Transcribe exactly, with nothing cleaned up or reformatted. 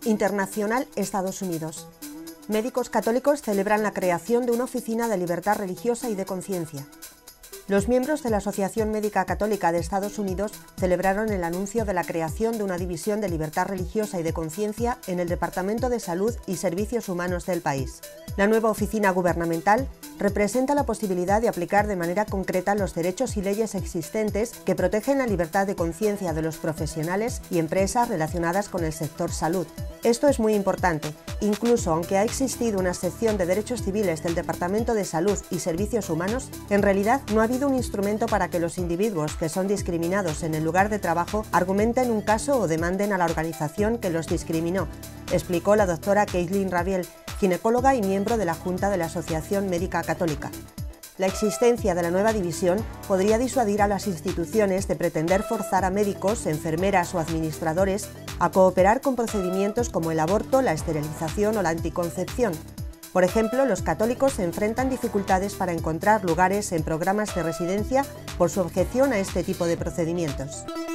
Internacional Estados Unidos. Médicos católicos celebran la creación de una oficina de libertad religiosa y de conciencia. Los miembros de la Asociación Médica Católica de Estados Unidos celebraron el anuncio de la creación de una división de libertad religiosa y de conciencia en el Departamento de Salud y Servicios Humanos del país. La nueva oficina gubernamental representa la posibilidad de aplicar de manera concreta los derechos y leyes existentes que protegen la libertad de conciencia de los profesionales y empresas relacionadas con el sector salud. Esto es muy importante, incluso aunque ha existido una sección de derechos civiles del Departamento de Salud y Servicios Humanos, en realidad no ha habido un instrumento para que los individuos que son discriminados en el lugar de trabajo argumenten un caso o demanden a la organización que los discriminó, explicó la doctora Caitlin Rabiel, ginecóloga y miembro de la Junta de la Asociación Médica Católica. La existencia de la nueva división podría disuadir a las instituciones de pretender forzar a médicos, enfermeras o administradores a cooperar con procedimientos como el aborto, la esterilización o la anticoncepción. Por ejemplo, los católicos se enfrentan dificultades para encontrar lugares en programas de residencia por su objeción a este tipo de procedimientos.